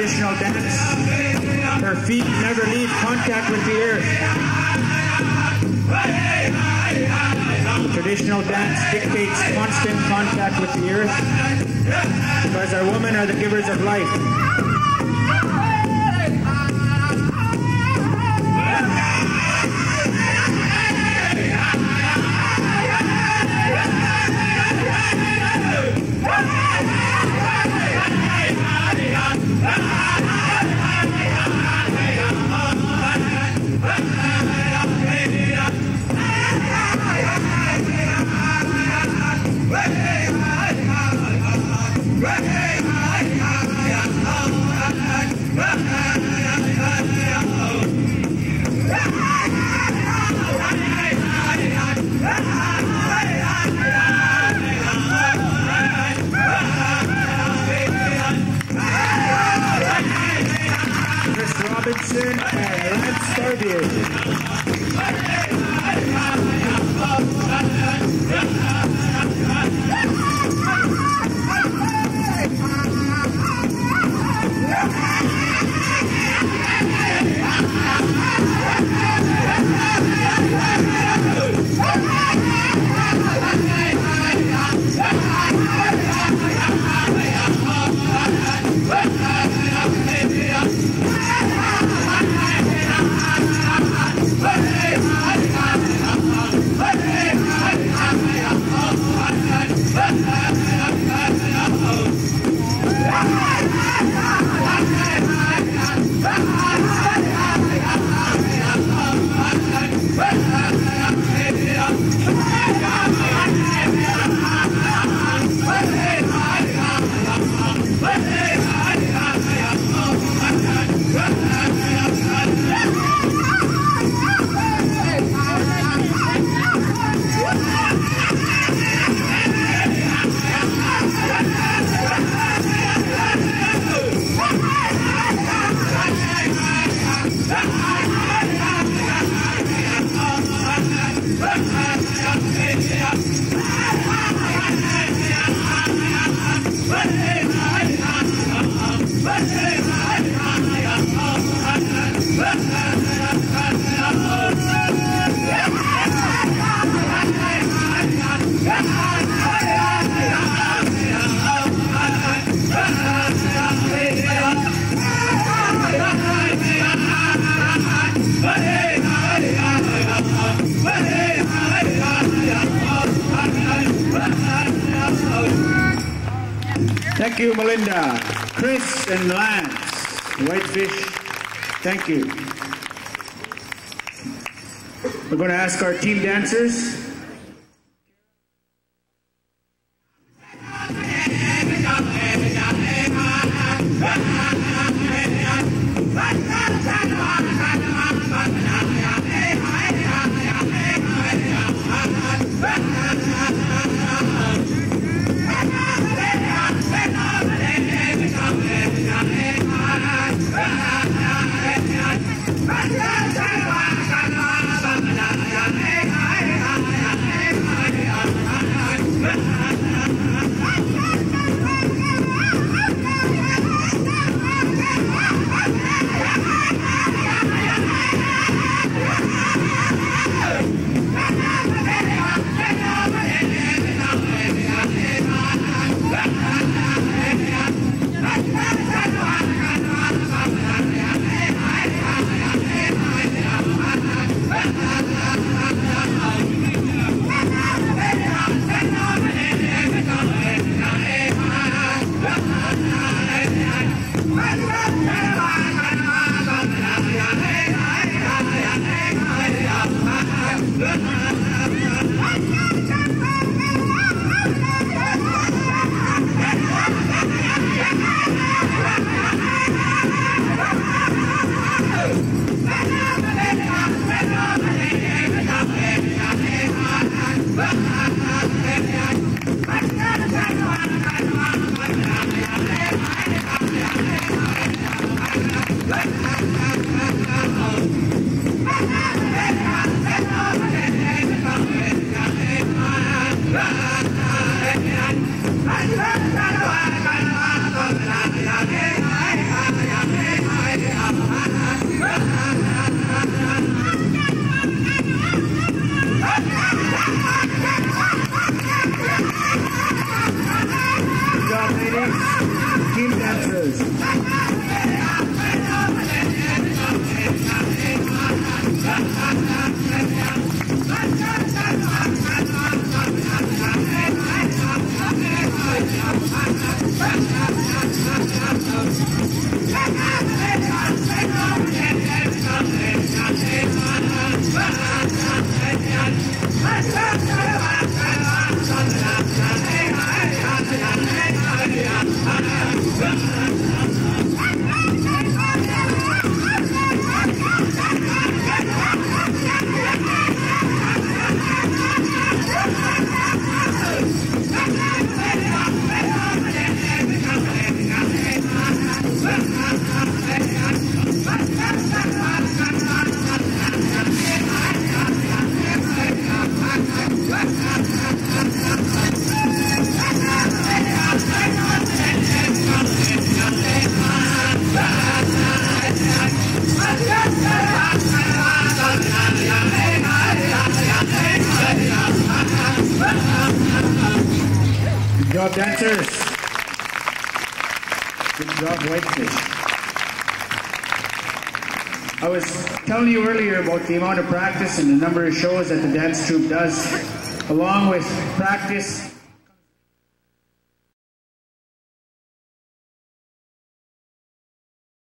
traditional dance. Her feet never leave contact with the earth. Traditional dance dictates constant contact with the earth because our women are the givers of life. And Lance Starbeard. Thank you, Melinda. Chris and Lance. Whitefish, thank you. We're going to ask our team dancers. Good job, dancers. Good job, Whitefish. I was telling you earlier about the amount of practice and the number of shows that the dance troupe does. Along with practice